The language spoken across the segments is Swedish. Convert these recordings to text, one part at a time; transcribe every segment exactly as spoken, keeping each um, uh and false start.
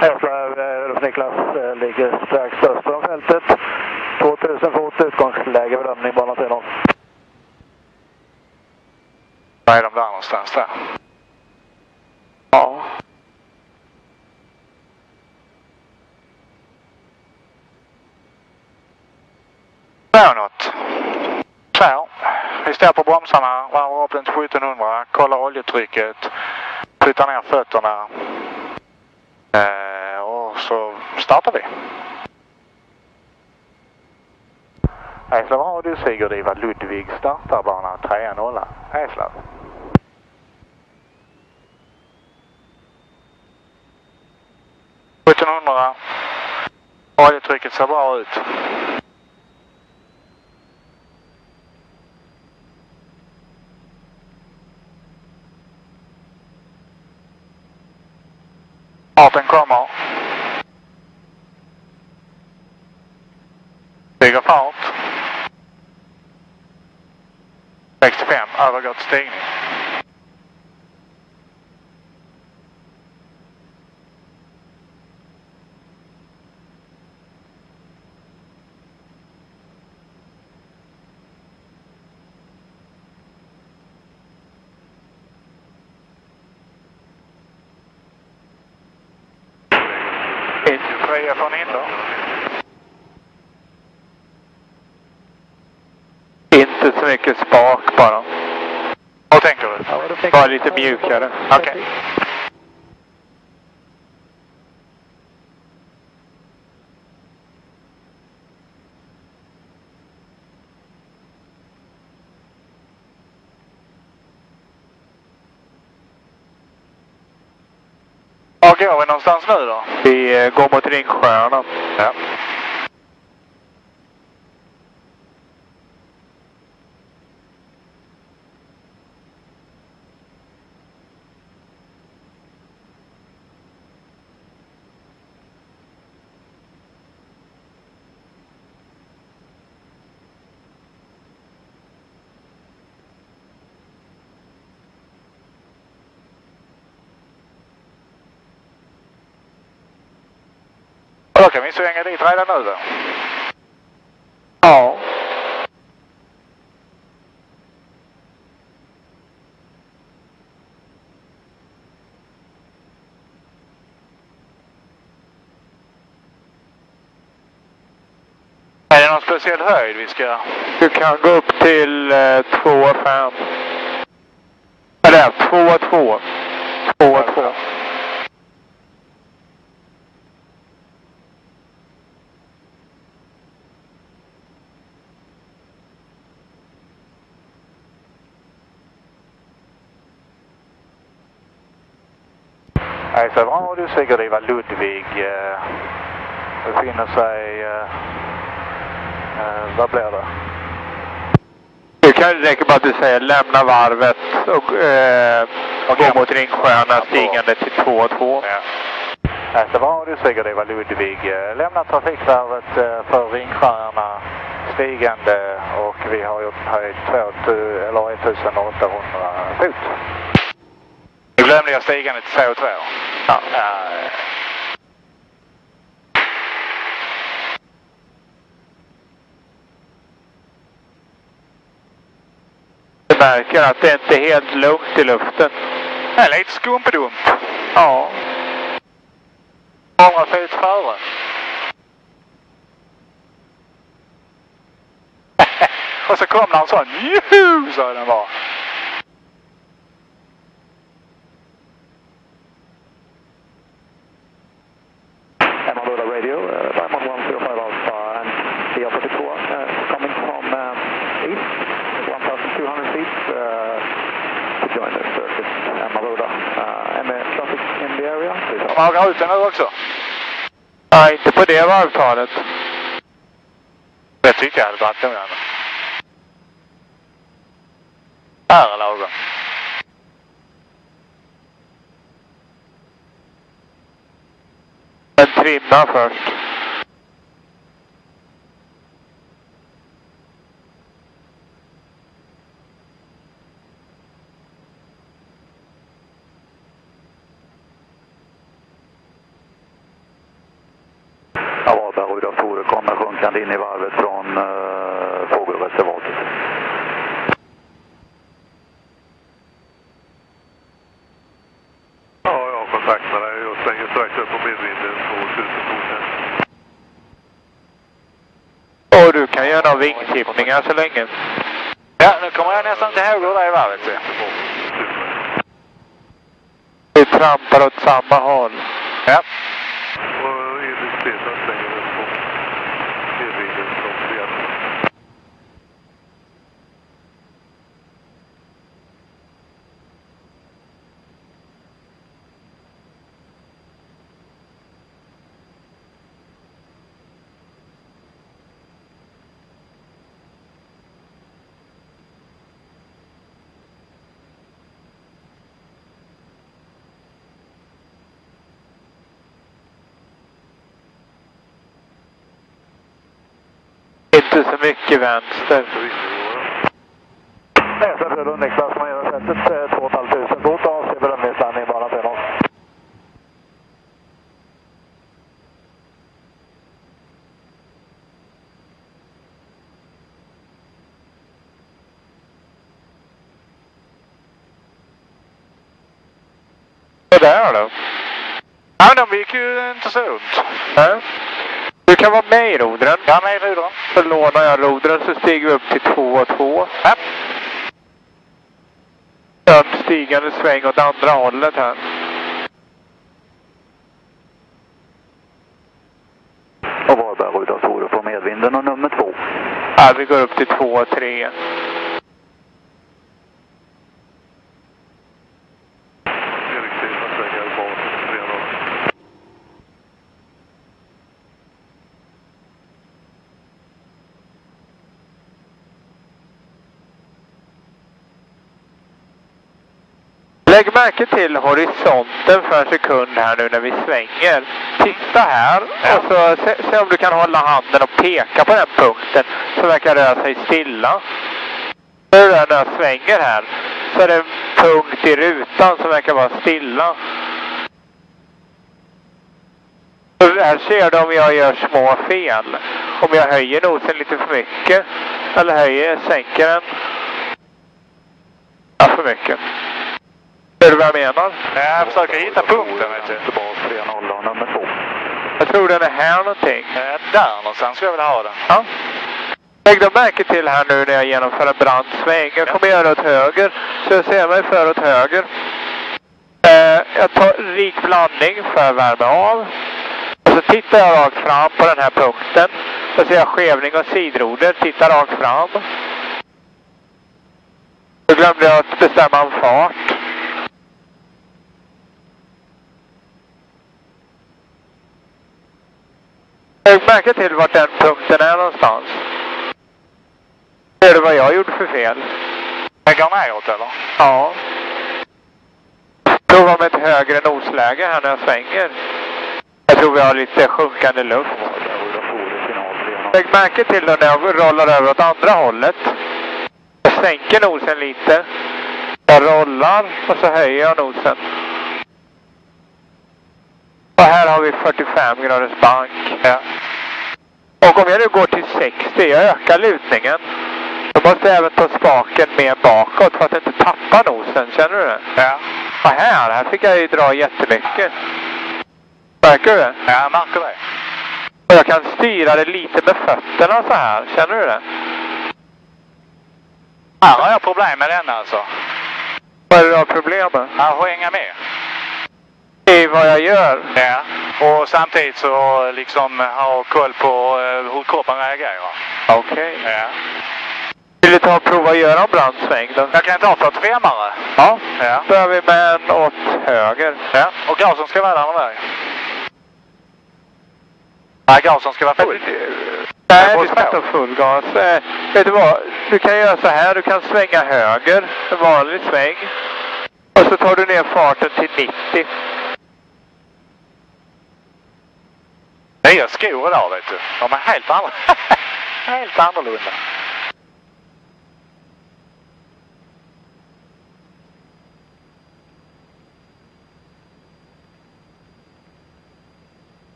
Ulf Niklas ligger strax öster om fältet. tvåtusen fot utgångsläge, bedömning bana tre noll. Var är de där någonstans där? Ja. Det något. Så, vi står på bromsarna, varvar upp den till sjuttonhundra, kollar oljetrycket, flyttar ner fötterna eh, och så startar vi. Eslöv Radio Sigurd Ivar Ludvig startar bana tre noll. Eslöv. sjuttonhundra, oljetrycket ser bra ut. Farten kommer. Bygger fart. sextiofem, övergått stigning. Fria från inner. Inte så mycket spak bara. Vad tänker du? Ja, bara lite mjukare. Okej. Okay. Var går vi någonstans nu då? Vi går mot Ringsjöarna. Ja. Då kan vi svänga dit redan nu då. Ja. Är det någon speciell höjd vi ska... Du kan gå upp till eh, två fem. Eller två två. två två. Eslöv Radio Sigurd Ivar Ludvig eh, befinner sig, eh, eh, vad blir det? Det kan räcka bara att du säger lämna varvet och, eh, och gå mot Ringsjöarna stigande till två två. Ja. Eslöv Radio Sigurd Ivar Ludvig eh, lämnar trafikvarvet eh, för Ringsjöarna stigande och vi har gjort höjd ettusen åttahundra fot. Nu glömde jag stigande till två två. Ja. Uh. Du märker att det inte är helt lugnt i luften. Det är lite skumpedump. Ja. hundra fot före. Och så kom någon sån. Juhu, sa den bara. Amarulla radio, uh, Diamond one zero five Alpha and D L forty-four uh, coming from uh, east, twelve hundred feet uh, to join the circuit. Amarulla, uh, any traffic in the area? Ja, jag har ut den nu också. Nej, inte på det varvtalet. Det tycker jag hade varit den. Här är lagom. En trimma först. Ja, Varberg, Rudolf Tore kommer sjunkande in i varvet från uh, fågelreservatet. Ja, jag har kontakt med dig. Jag stänger strax upp på medvinden på tusen foten. Och du kan göra vingtippningar så länge. Ja, nu kommer jag nästan till höger där i varvet. Vi trampar åt samma håll. Ja. Och enligt Stefan stänger upp på medvinden från igen. Inte så mycket vänster. Nästa Frölund Niklas, man gör sättet två tusen fem hundra fot av sig berömningslandning bara till oss. Och där då? Ja, de gick ju inte så ont. Ja. Du kan vara med i rodren. Ja, med i rodren. Så lånar jag rodren så stiger vi upp till två och två. Ja. En stigande sväng åt andra hållet här. Och Varberg, Rudolf Tore får medvinden och nummer två. Ja, vi går upp till två och tre. Erik Stefan stänger bak tre noll. Lägg märke till horisonten för en sekund här nu när vi svänger. Titta här och så se, se om du kan hålla handen och peka på den punkten som verkar röra sig stilla. Nu när jag svänger här så är det en punkt i rutan som verkar vara stilla. Och här ser du om jag gör små fel. Om jag höjer nosen lite för mycket eller höjer, sänker den. Ja, för mycket. Ser du vad jag menar? Ja, jag försöker hitta punkten, vet du. Tillbaka tre noll och nummer två. Jag tror den är här någonting. Ja, där någonstans skulle jag vilja ha den. Ja. Lägg då märke till här nu när jag genomför en brant sväng. Jag kommer göra åt höger, så jag ser mig för åt höger. Eh, jag tar rik blandning för att värma av. Och så tittar jag rakt fram på den här punkten. Så ser jag skevning och sidroder. Tittar rakt fram. Då glömde jag att bestämma en fart. Lägg märke till vart den punkten är någonstans. Ser du vad jag gjorde för fel? Jag går neråt, eller? Ja. Prova med ett högre nosläge här när jag svänger. Jag tror vi har lite sjunkande luft. Lägg märke till då när jag rollar över åt andra hållet. Jag sänker nosen lite. Jag rollar och så höjer jag nosen. Och här har vi fyrtiofem graders bank. Ja. Och om jag nu går till sextio, jag ökar lutningen. Då måste jag även ta spaken mer bakåt för att inte tappa nosen, känner du det? Ja. Och här, här fick jag ju dra jättemycket. Märker du det? Ja, jag märker det. Och jag kan styra det lite med fötterna så här, känner du det? Här har jag problem med den alltså. Vad är det du har problem med? Här får jag hänga med. I vad jag gör? Ja, och samtidigt så liksom ha koll på uh, hur kroppen reagerar. Okej. Okay. Ja. Vill du ta och prova att göra en brandsväng då? Jag kan ta fyrtiofem-are. Ja. Ja. Då är vi med en åt höger. Ja, och gasen ska vara där med dig. Nej, gasen ska vara full. Nej, du ska ta full gas. Eh, vet du vad? Du kan göra så här. Du kan svänga höger. En vanlig sväng. Och så tar du ner farten till nittio. Nya skor idag, vet du. De är helt andra. helt annorlunda.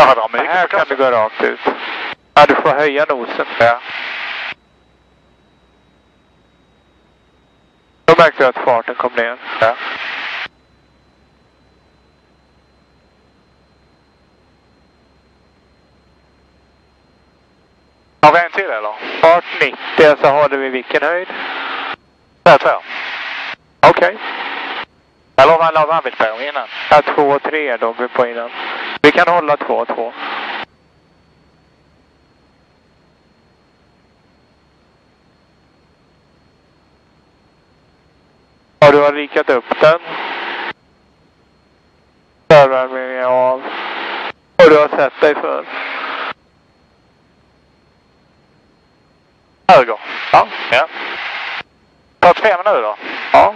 Ja, dra mycket. Här kan du gå rakt ut. Ja, du får höja nosen. Ja. Då märkte du att farten kom ner. Ja. Har vi en till eller? Fart nittio, så har vi vilken höjd? Där två. Okej. Okay. Eller vad la vi på innan? Ja, två och tre låg vi på innan. Vi kan hålla två och två. Ja, du har rikat upp den. Förvärmningen är av. Och du har sett dig för. Höger. Ja. Ja. fyrtiofem nu då? Ja.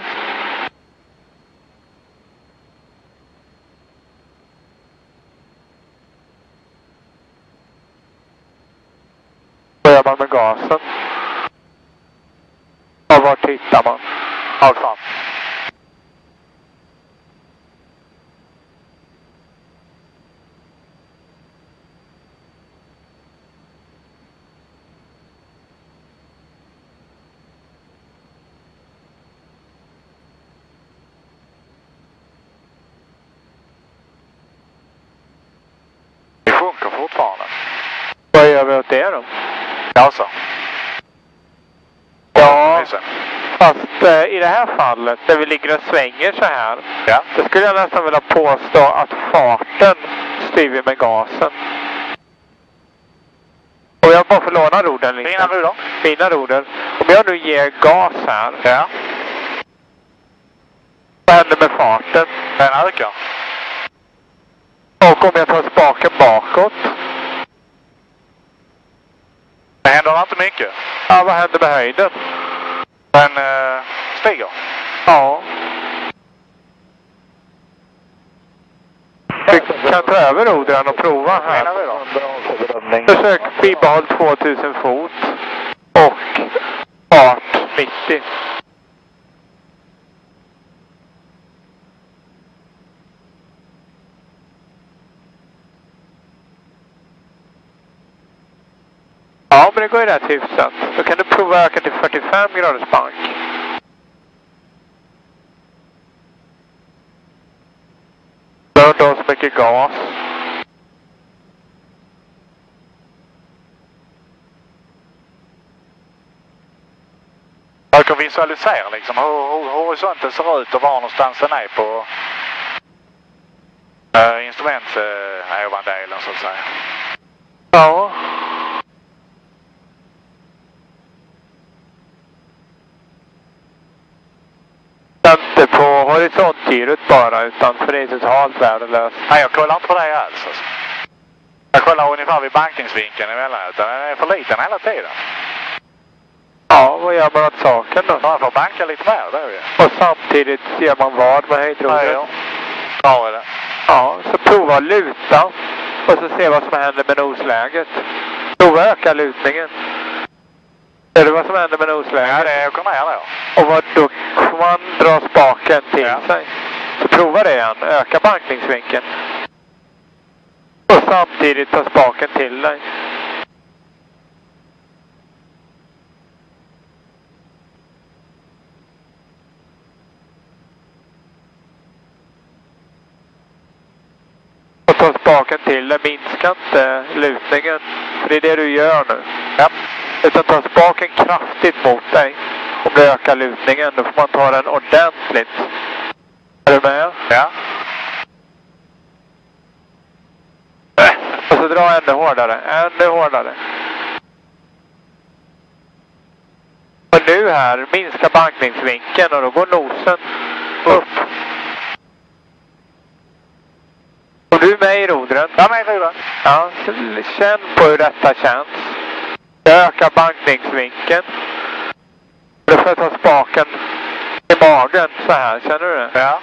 Börjar man med gasen. Och var tittar man? Ja, fan. Det funkar fortfarande. Vad gör vi åt det då? Ja, så. Ja, fast eh, i det här fallet, där vi ligger och svänger så här, ja. Så skulle jag nästan vilja påstå att farten styr vi med gasen. Och jag bara får låna rodern lite. Fina roder. Fina roder. Om jag nu ger gas här, ja. Vad händer med farten? Den ökar. Och om jag tar spaken bakåt? Det händer inte mycket. Ja, vad händer med höjden? Den uh, stiger. Ja. Vi kan ta över rodren och prova här. Försök bibehåll tvåtusen fot och fart nittio. Ja, men det går ju rätt hyfsat. Då kan du prova att öka till fyrtiofem graders bank. Då har du så mycket gas. Jag kan visualisera liksom hur, hur horisonten ser ut och var någonstans den är på äh, instrumentsovandelen äh, så att säga. Ja. Inte på horisontgyrot bara, utan för det är totalt värdelöst. Nej, jag kollar inte på det alls. Alltså. Jag kollar ungefär vid bankningsvinkeln emellan, utan den är för liten hela tiden. Ja, vad gör man åt saken då? Man får banka lite mer, det är ju. Och samtidigt gör man vad med höjdrodret? Ja, ja. är det. Ja, så prova att luta och så se vad som händer med nosläget. Prova öka lutningen. Ser du vad som händer med nosläget? Ja, det åker ner då. Och vad då kan man dra spaken till ja. sig. Så prova det igen. Öka bankningsvinkeln. Och samtidigt ta spaken till dig. Och ta spaken till dig. Minska inte lutningen. För det är det du gör nu. Ja. Utan ta spaken kraftigt mot dig. Om du ökar lutningen, då får man ta den ordentligt. Är du med? Ja. Och så dra ännu hårdare, ännu hårdare. Och nu här, minska bankningsvinkeln och då går nosen upp. Och du är med i rodren? Ja, med i rodren. Ja, så känn på hur detta känns. Öka bankningsvinkeln. Du får ta spaken i magen så här, känner du det? Ja.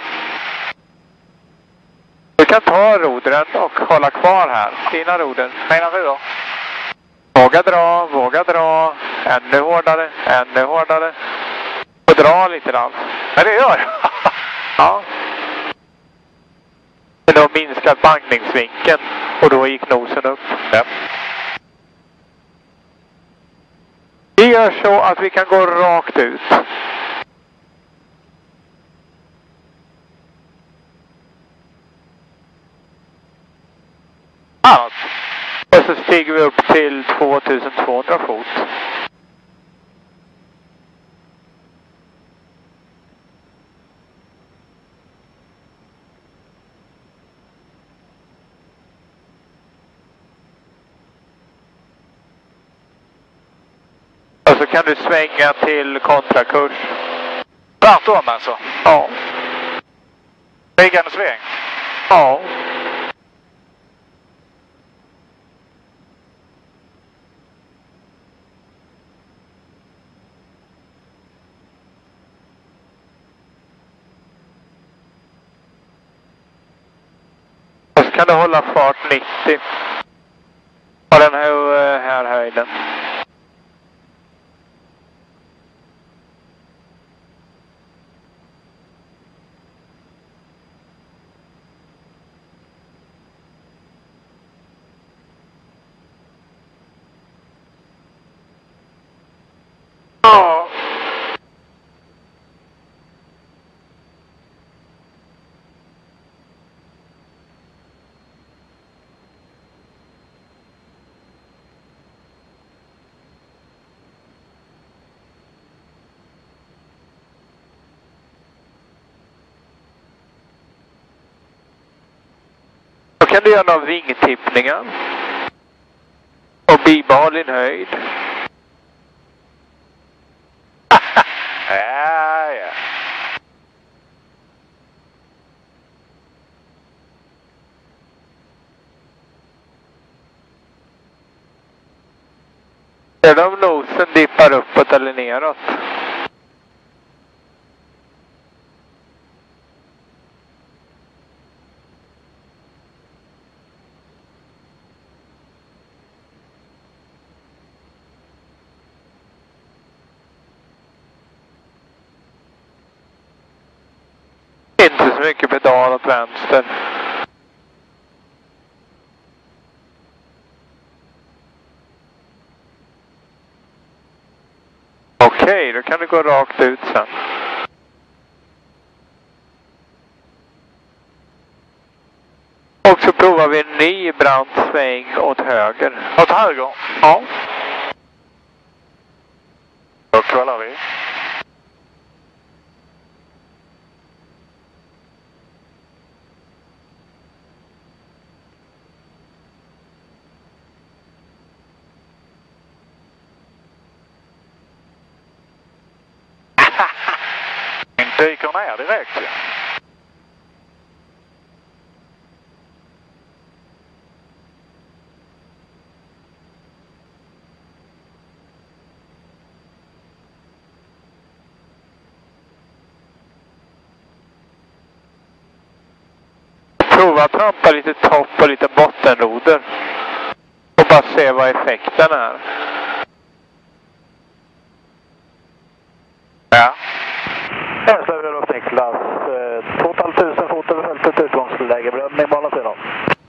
Du kan ta rodren och hålla kvar här. Dina rodren. Mina rodren. Våga dra, våga dra. Ännu hårdare, ännu hårdare. Och dra lite grann. Men det gör jag. Ja. Men då minskar bankningsvinkeln. Och då gick nosen upp. Ja. Vi gör så att vi kan gå rakt ut. Annat. Och så stiger vi upp till tvåtusentvåhundra fot. Och så kan du svänga till kontrakurs. Tvärtom alltså? Ja. Liggande sväng? Ja. Och så kan du hålla fart nittio. På den här, här höjden. Ja. Då kan du göra några vingtippningar. Och bibehåll din höjd. Ja, ja. Ser du om nosen dippar uppåt eller neråt? Inte så mycket pedal åt vänster. Okej, då kan du gå rakt ut sen. Och så provar vi en ny brant sväng åt höger. Åt höger? Ja. Då kollar vi. Den dyker ner direkt. Ja. Prova att trampa lite topp och lite bottenroder. Och bara se vad effekten är. Ja. Hänslev och Niklas, två tusen fot över fältet, utgångsläge, bedömning bana sidan.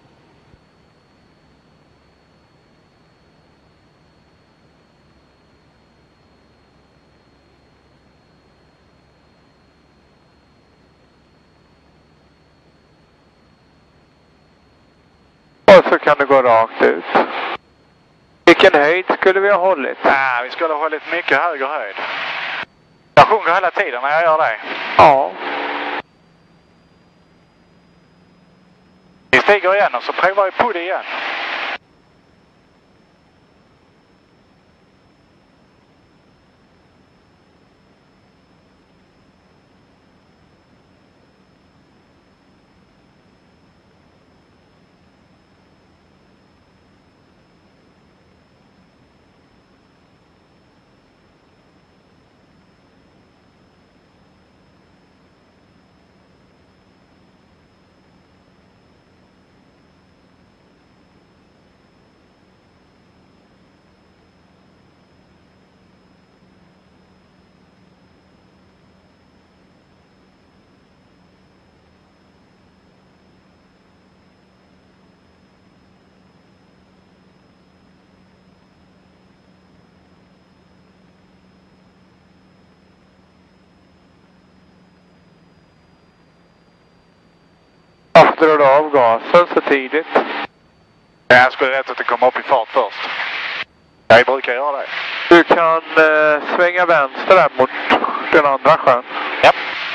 Och så kan du gå rakt ut. Vilken höjd skulle vi ha hållit? Ja, vi skulle ha hållit mycket högre höjd. Jag sjunker hela tiden när jag gör det. Ja. Vi stiger igen och så provar vi på det igen. Varför drar du av gasen så tidigt? Jag skulle rätt att det kommer upp i fart först. Jag brukar göra det. Du kan eh, svänga vänster där mot den andra sjön. Ja.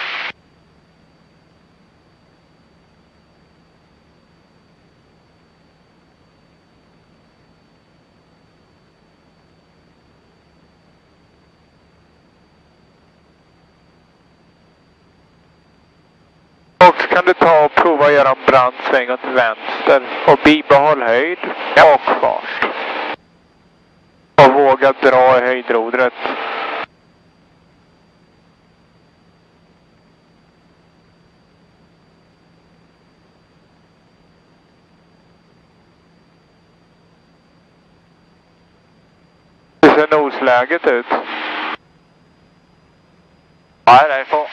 Och så kan du ta och prova att göra en brant sväng åt vänster och bibehåll höjd och fart. Och våga dra i höjdrodret. Hur ser nosläget ut? Nej, det är för...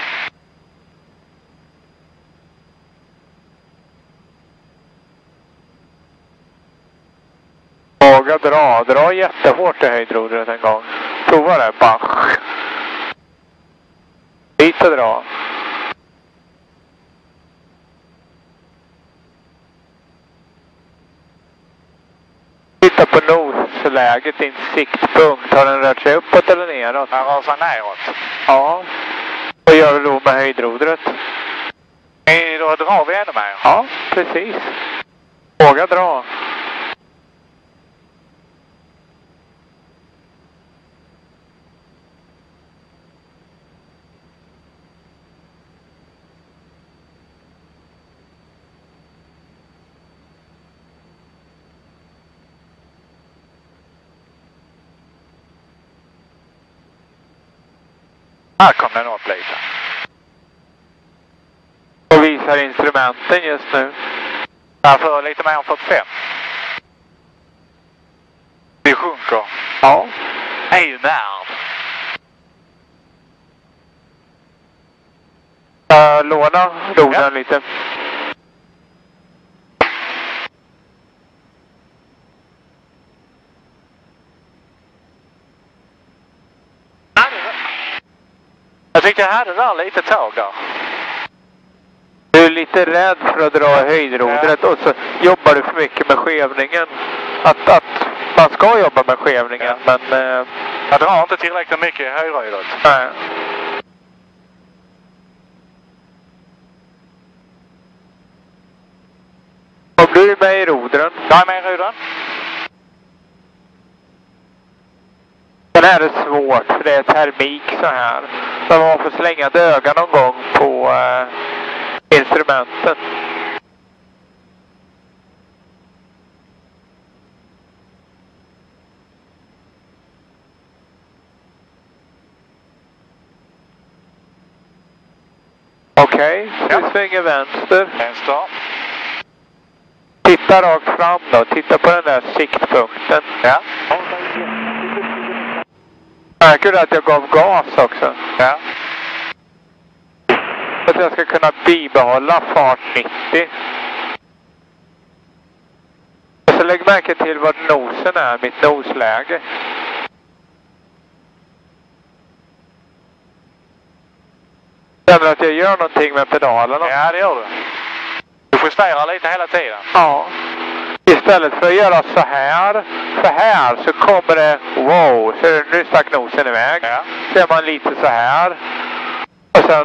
Våga dra. Dra jättehårt i höjdrodret en gång. Prova det. Bach. Lite dra. Titta på nosläget, din siktpunkt. Har den rört sig uppåt eller neråt? Den rör sig neråt. Ja. Vad gör du då med höjdrodret? Nej, då drar vi ännu mer. Ja, precis. Våga dra. Här kom den upp lite. Och visar instrumenten just nu. Därför lite mer än fyrtiofem. Vi sjunker. Ja. Det är ju närd. Uh, låna rodren ja. lite. Jag tyckte jag hade där lite tåg där. Du är lite rädd för att dra höjdrodret ja. och så jobbar du för mycket med skevningen. Att, att man ska jobba med skevningen, ja. men... Eh, jag drar inte tillräckligt mycket i höjdrodret. Nej. Om du är med i rodren? Jag är med i rodren. Den här är svårt för det är termik så här. Så man får slänga ett öga någon gång på eh, instrumenten. Okej, okay, så ja. vi svänger vänster. Vänster. Titta rakt fram då, titta på den där siktpunkten. Ja. Märker du att jag gav gas också? Ja. Så att jag ska kunna bibehålla fart nittio. Och så lägg märke till vad nosen är, mitt nosläge. Känner du att jag gör någonting med pedalerna? Ja, det gör du. Du justerar lite hela tiden. Ja. Istället för att göra så här, så här så kommer det, wow, så nu stack nosen iväg. Ja. Ser man lite så här. Och sen,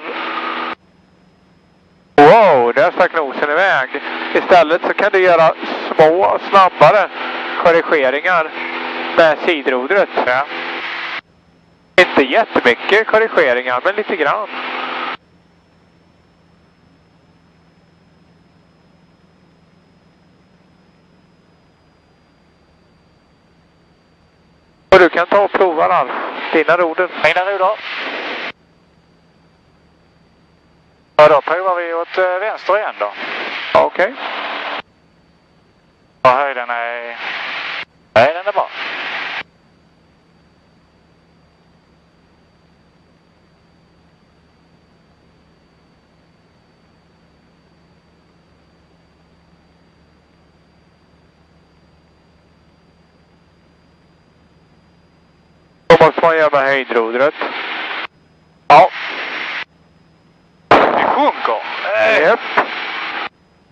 wow, där stack nosen iväg. Istället så kan du göra små, snabbare korrigeringar med sidrodret. Ja. Inte jättemycket korrigeringar, men lite grann. Och du kan ta och prova Ralf, dina roder. Mina roder. Ja, då provar vi åt äh, vänster igen då. Okej. Okay. Och höjden är... Nej, den är bra. Då måste man göra med höjdrodret. Ja. Det sjunker. Japp.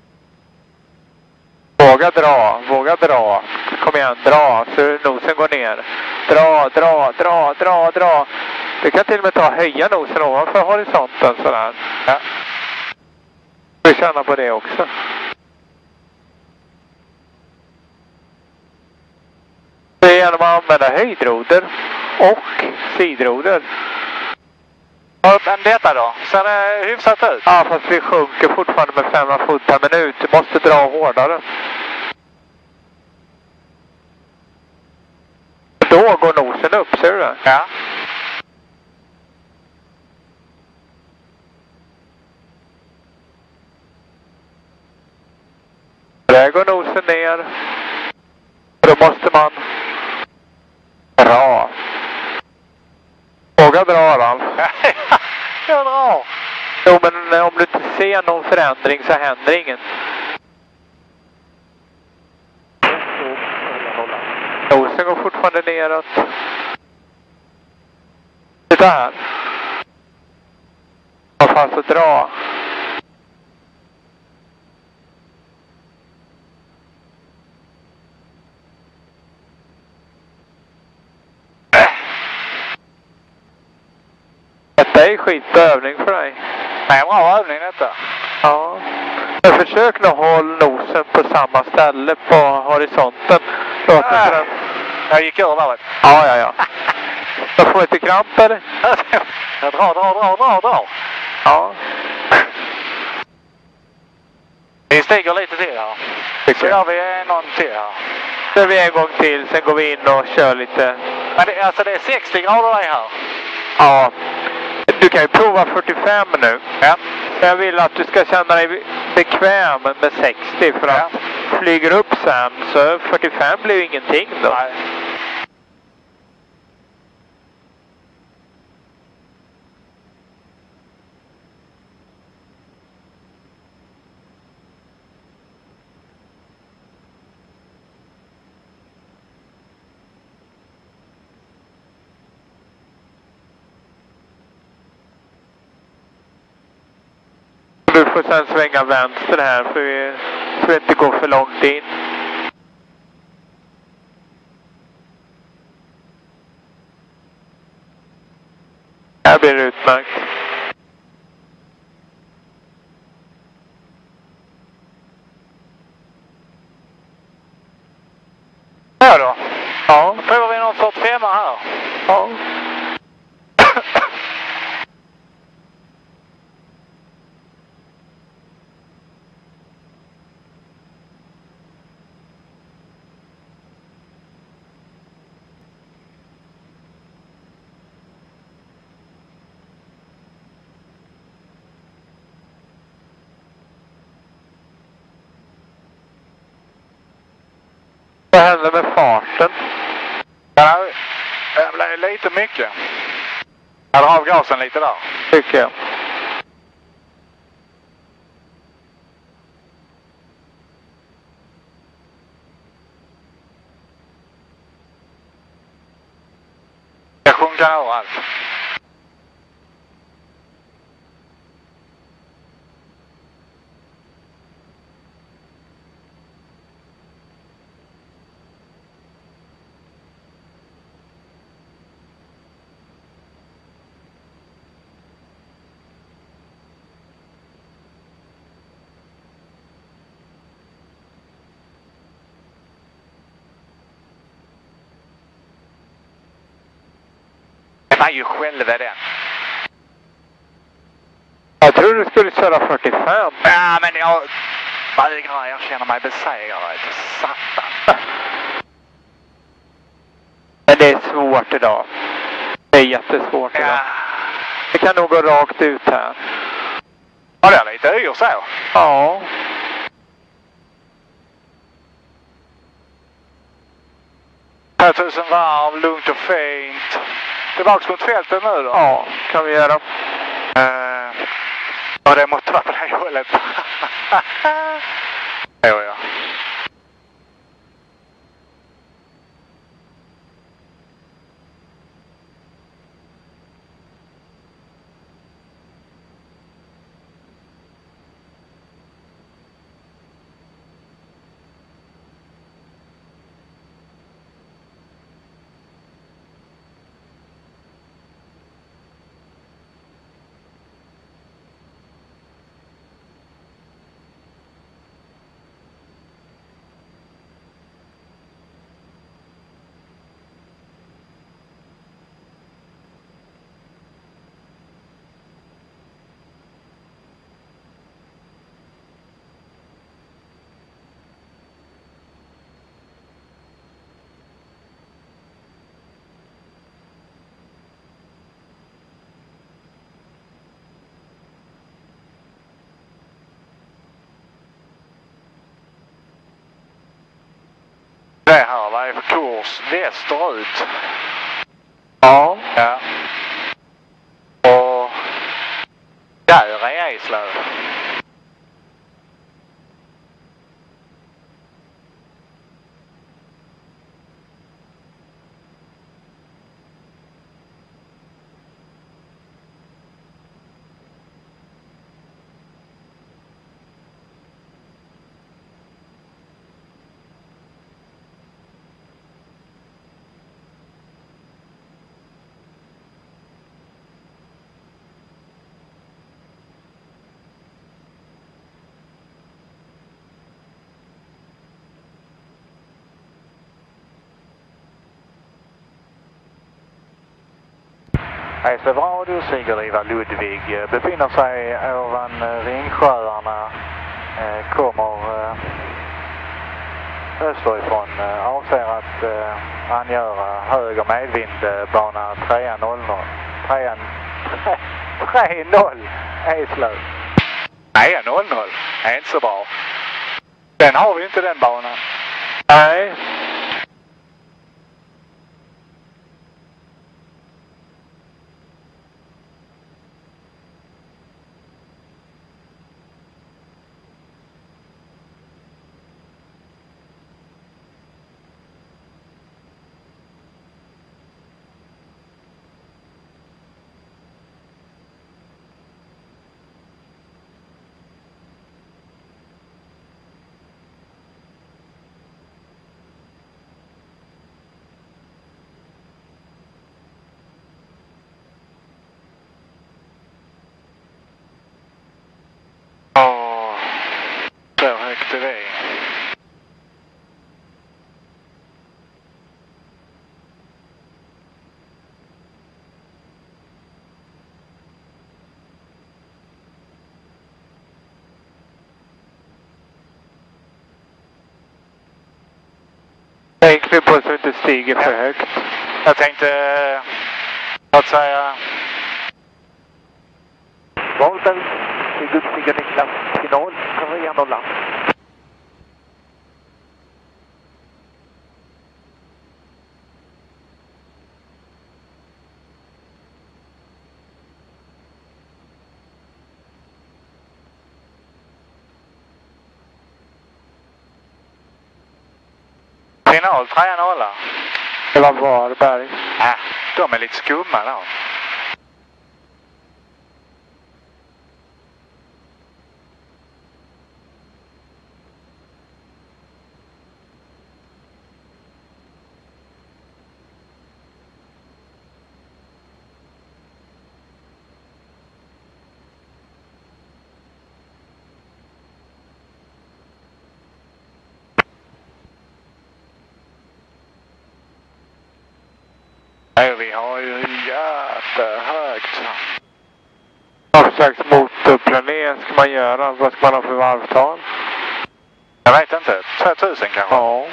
Våga dra, våga dra. Kom igen, dra så nosen går ner. Dra, dra, dra, dra, dra. Du kan till och med ta höja nosen ovanför horisonten sådär. Ja. Vi känner på det också. Det är genom att använda höjdroder och sidroder. Ja, men detta då? Ser det hyfsat ut? Ja, fast vi sjunker fortfarande med femhundra fot per minut. Du måste dra hårdare. Då går nosen upp, ser du det? Ja. Där går nosen ner. Då måste man dra. Våga dra, Ralf. Jag drar. Jo, men om du inte ser någon förändring så händer ingen. Nosen går fortfarande neråt. Titta här. Man får alltså dra. Detta är skitövning för dig. Det är en bra övning detta. Ja. Jag försök nu hålla nosen på samma ställe på horisonten. Låt Äh. den. Jag gick över där. Ja, ja, ja. Jag får lite kramp eller? Jag drar, drar, drar, drar, drar. Ja. Vi stiger lite till här. Så gör vi någon till här. Kör vi en gång till, sen går vi in och kör lite. Men det, alltså det är sextio grader där här. Ja. Du kan ju prova fyrtiofem nu. Ja. Jag vill att du ska känna dig bekväm med sextio för att Ja. flyger upp sen så fyrtiofem blir ju ingenting då. Nej. Du får sen svänga vänster här för vi, för vi inte går för långt in. Här blir det utmärkt. Ja då. Ja. Då provar vi någon fyrtiofem här. Ja. Vad händer med farten? Ja, det blir lite mycket. Jag drar av gasen lite där. Tycker jag. Jag sjunker överallt. Den är ju själva den. Jag tror du skulle köra fyrtiofem. Ja, men jag vägrar. Jag känner mig besegrad. Satan. Men det är svårt idag. Det är jättesvårt idag. Ja. Det kan nog gå rakt ut här. Ja, det är lite yr så. Ja. tusen varv, lugnt och fint. Tillbaks mot fältet nu då? Ja, kan vi göra. Uh, ja, det måste vara på det här hållet. Jo, ja. Det här, vad är det för kurs? Västerut. Ja. Ja. Och där är Eslöv. Eslöv Radio, Sigurd Ludvig befinner sig ovan Ringsjöarna, kommer österifrån, avser att angöra höger medvind bana tre noll noll. tre noll Eslöv. tre noll noll är inte så bra. Den har vi inte, den banan. Nej. Ja, så högt är det. Tänk nu på så att inte stiger för högt. Jag tänkte, så att säga... Volten, Sigurd Sigurd Niklas, final, tre noll. Final tre noll. Det var Varberg. Äh, de är lite skumma då. Nej, vi har ju jättehögt. Vad slags motorplanering ska man göra? Vad ska man ha för varvtal? Jag vet inte, tvåtusen kanske? Ja.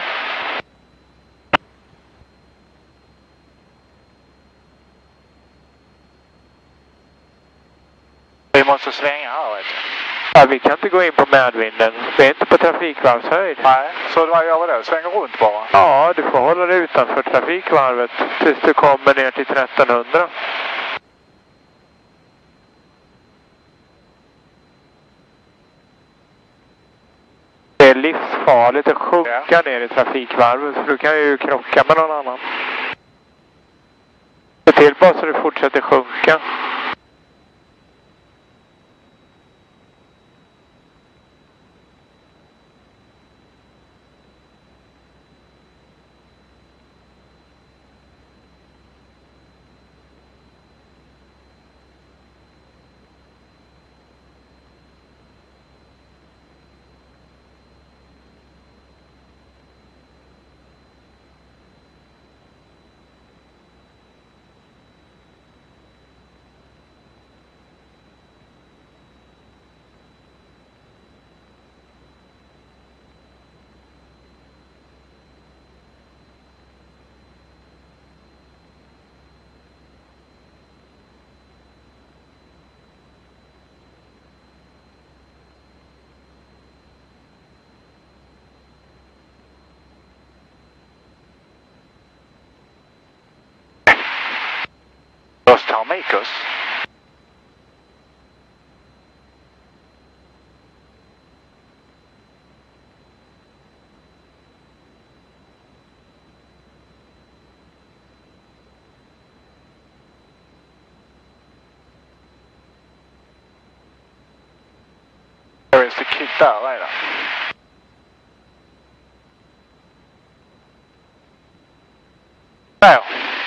Vi måste svänga här, vet du. Ja, vi kan inte gå in på medvinden. Vi är inte på trafikvarvshöjd. Nej, så vad gör vi då? Svänger runt bara? Ja, du får hålla dig utanför trafikvarvet tills du kommer ner till trettonhundra. Det är livsfarligt att sjunka ja. ner i trafikvarvet, för du kan ju krocka med någon annan. Se till bara så du fortsätter sjunka. Tom Makers. There is the kid där redan. Där.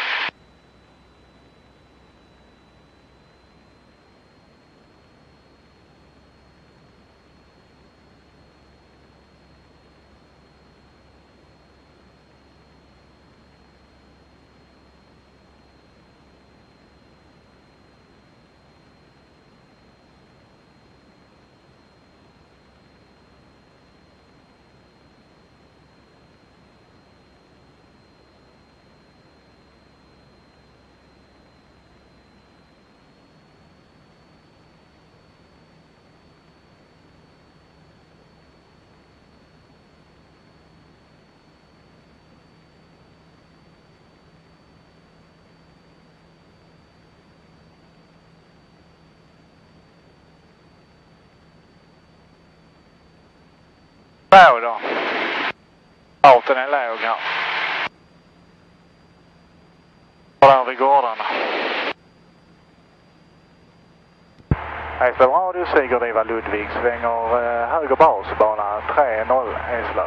Bra då. Farten är låg här. Där vid gårdarna. Eslöv Radio, Sigurd Ludvig, svänger eh, höger basbana tre noll Eslöv.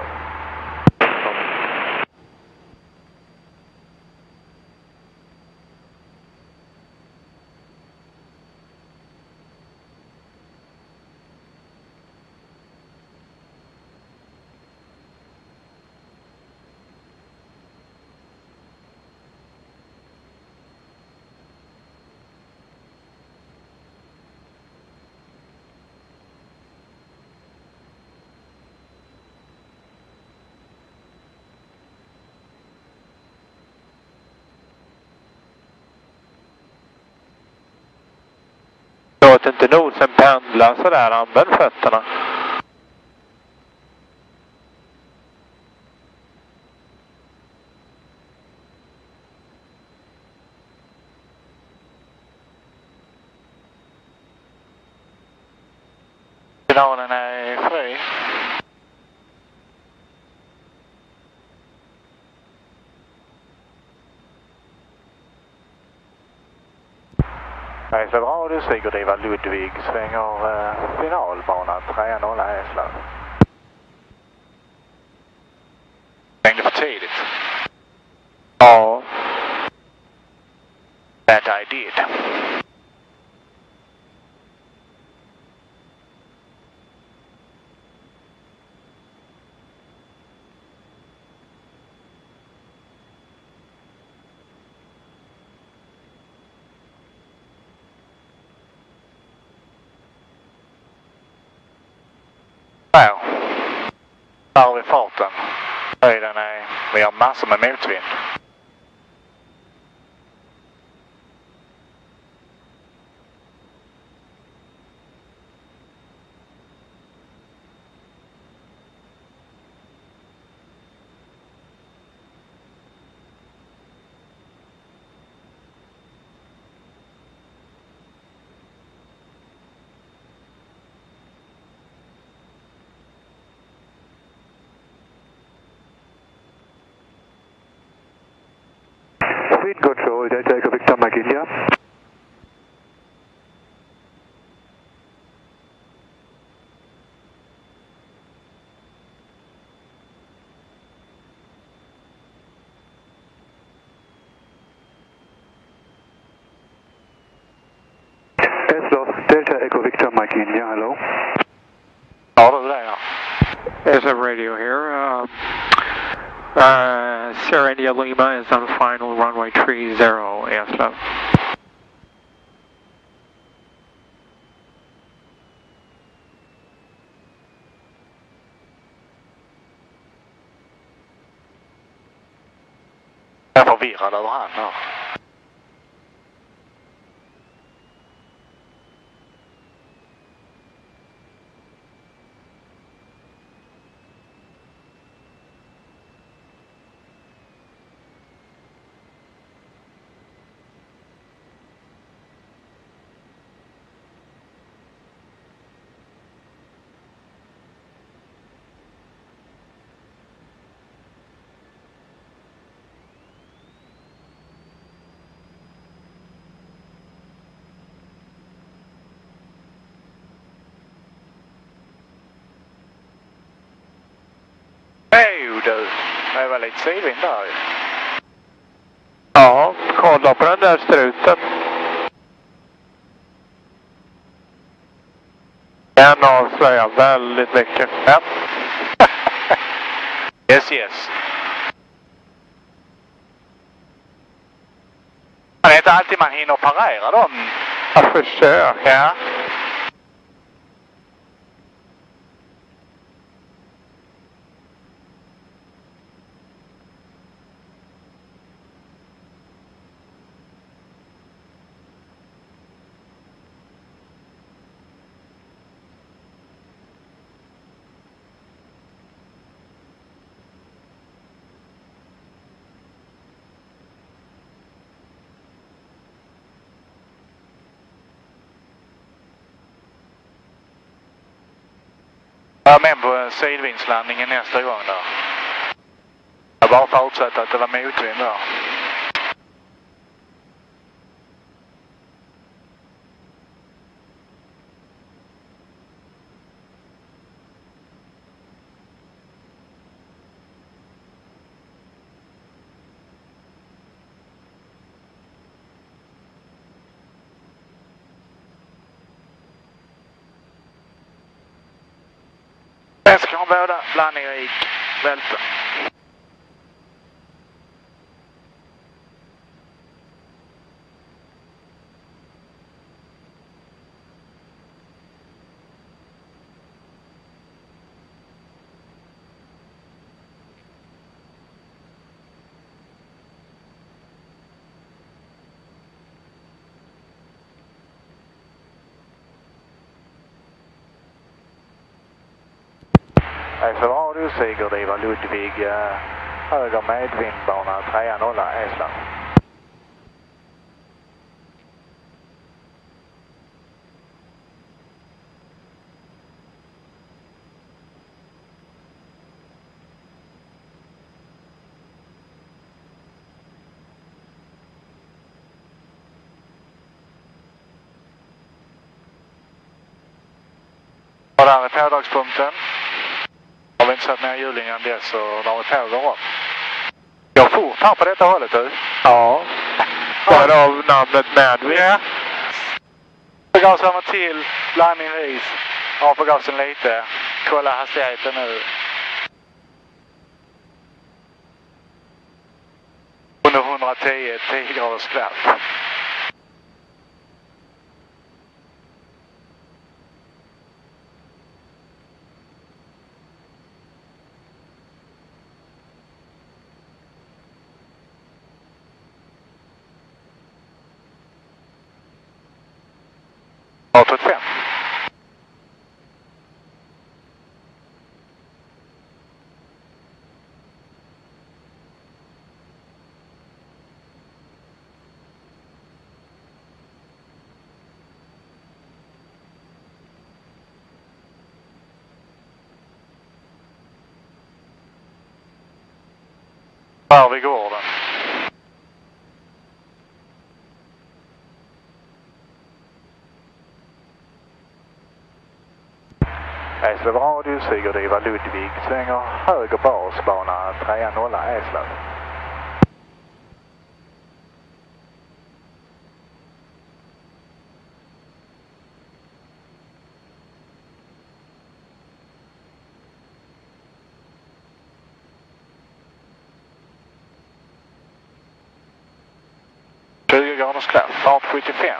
Låt inte nosen pendla sådär, använd fötterna. Finalen är fri. Eslöv Radio, Sigurd Ludvig, svänger eh, finalbana tre noll Eslöv. Svängde för tidigt. Ja. That I did. Där. Där har vi farten. Höjden är, vi har massor med motvind. Speed control, Delta Echo Victor Mike India. Eslöv, Delta Echo Victor Mike India, hello. Ja, det är det. Eslöv Radio here. Um, uh, Sierra India Lima is on final runway three zero, Eslöv. Jag är förvirrad över han här. du. Det är väl lite sidvind där ju. Ja, kolla på den där struten. Den avslöjar väldigt mycket. Ja. Yes, yes. Det är inte alltid man hinner parera dem. Jag försöker. Ja. Jag är med på sidvindslandningen nästa gång där. Jag bara förutsatte att det var motvind där. Sen ska ha båda blandningar i välten. För radio Sigurd-Ivar Ludvig, eh, höger medvindbana tre noll Estland. Och där är pådragspunkten. Har vi inte satt ner hjulingan dess så där är pågår upp. Jag fort här på detta hållet du. Ja. Därav namnet Medvind. Ja. Förgasar man till, landning is. Ja, förgasen lite. Kolla hastigheten nu. Under hundratio, tio graders klapp. trettiofem. Där vid gården. Eslöv radio Sigurd-Ivar Ludvig svänger höger basbana tre noll Eslöv. tjugo graders klapp, fart sjuttiofem.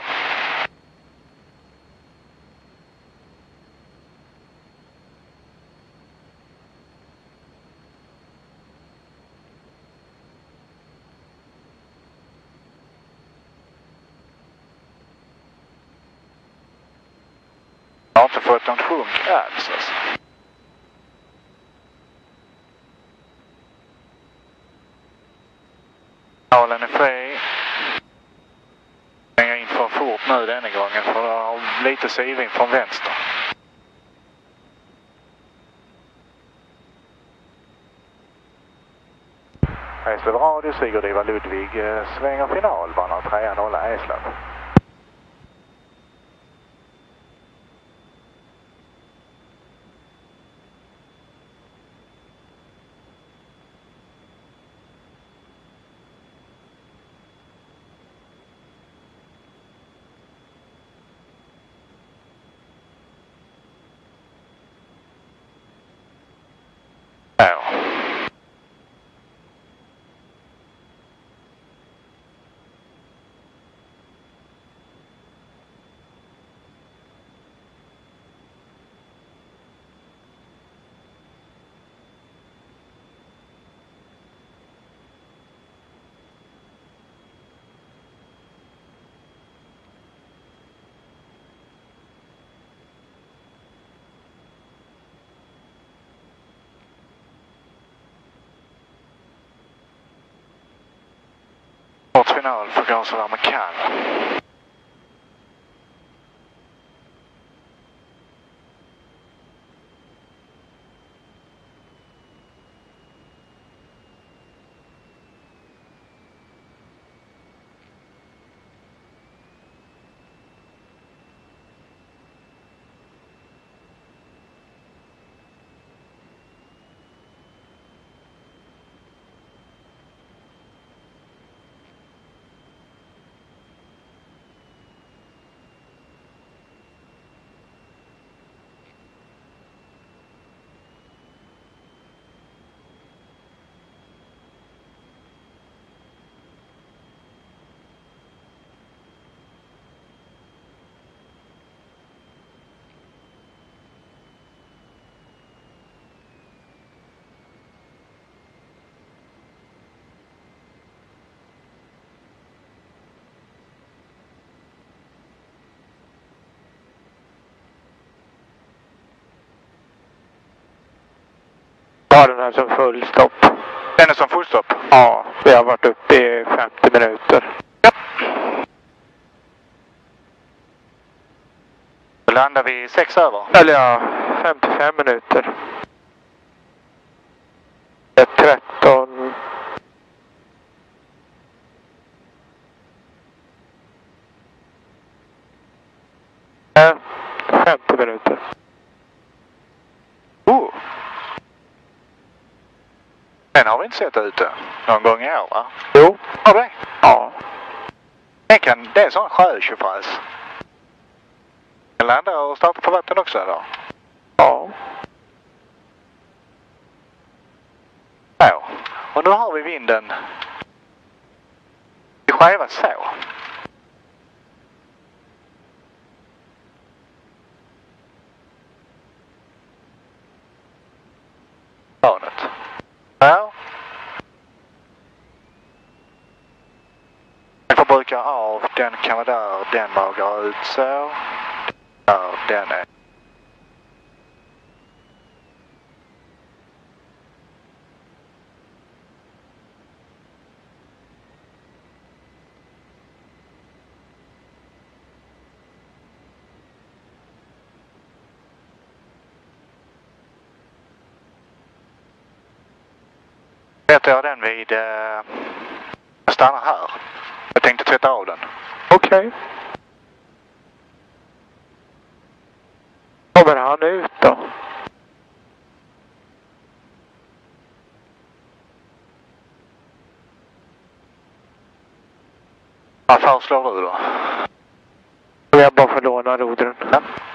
Jag har inte fått någon sjunk alls alltså. Halen är fri. Jag är in för fort nu denna gången för jag har lite sidvind från vänster. Eslöv radio Sigurd-Ivar Ludvig svänger finalbana tre noll Eslöv. Årsfinal för gasvärme kan. Har den här som fullstopp? Den är som fullstopp? Ja, vi har varit uppe i femtio minuter. Ja. Då landar vi sex över. Eller ja, femtiofem minuter. tretton. Äh, femtio minuter. Oh. Den har vi inte sett ute någon gång i år, va? Jo. Har du det? Ja. Den kan, det är en sån sjötjofräs. Den landar och startar på vatten också då? Ja. Ja. Och nu har vi vinden i skeva så. Planet. Ja. Vi får bruka av, den kan vara där, den magar ut så. Där, den är. Sätter jag den vid... Eh, jag stannar här. Jag tänkte tvätta av den. Okej. Okay. Kommer han ut då? Vad föreslår du då? Jag bara får låna rodren. Ja.